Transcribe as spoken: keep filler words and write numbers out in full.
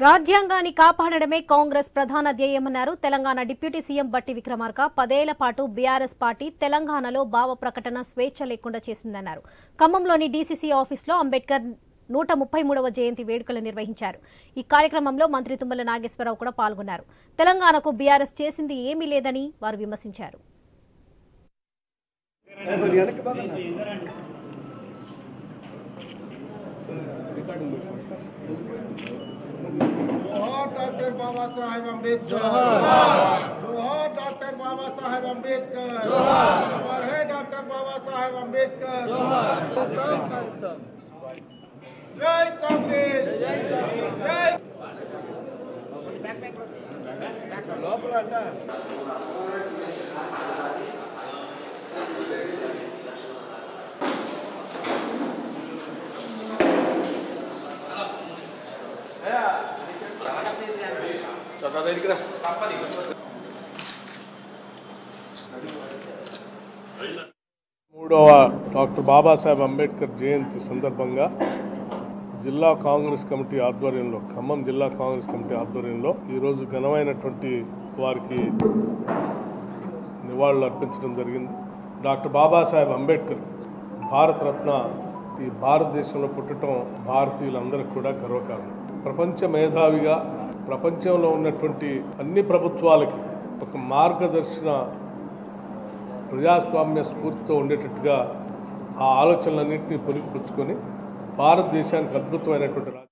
రాజ్యాంగాన్ని కాపాడడమే కాంగ్రెస్ ప్రధాన ధ్యేయమన్నారు Telangana deputy CM బట్టి విక్రమార్క. పదేళ్ల పాటు బీఆర్ఎస్ పార్టీ తెలంగాణలో భావ ప్రకటన స్వేచ్ఛ లేకుండా చేసిందన్నారు. ఖమ్మంలోని డీసీసీ ఆఫీసులో అంబేద్కర్ నూట ముప్పై మూడవ జయంతి వేడుకలు నిర్వహించారు. ఈ కార్యక్రమంలో మంత్రి తుమ్మల నాగేశ్వరరావు కూడా పాల్గొన్నారు. తెలంగాణకు బీఆర్ఎస్ చేసింది ఏమీ లేదని వారు విమర్శించారు. डॉक्टर बाबा साहेब अम्बेडकर जोहार डॉक्टर बाबा साहेब अम्बेडकर अमर है डॉक्टर बाबा साहेब अम्बेडकर जय कांग्रेस जय మూడవ డాక్టర్ బాబాసాహెబ్ అంబేద్కర్ జయంతి సందర్భంగా జిల్లా కాంగ్రెస్ కమిటీ ఆధ్వర్యంలో ఖమ్మం జిల్లా కాంగ్రెస్ కమిటీ ఆధ్వర్యంలో ఈరోజు ఘనమైనటువంటి వారికి నివాళులు అర్పించడం జరిగింది. డాక్టర్ బాబాసాహెబ్ అంబేద్కర్ భారతరత్న ఈ భారతదేశంలో పుట్టడం భారతీయులందరికీ కూడా గర్వకారణం. ప్రపంచ మేధావిగా ప్రపంచంలో ఉన్నటువంటి అన్ని ప్రభుత్వాలకి ఒక మార్గదర్శన ప్రజాస్వామ్య స్ఫూర్తితో ఉండేటట్టుగా ఆ ఆలోచనలన్నింటినీ పొలికిపుచ్చుకొని భారతదేశానికి అద్భుతమైనటువంటి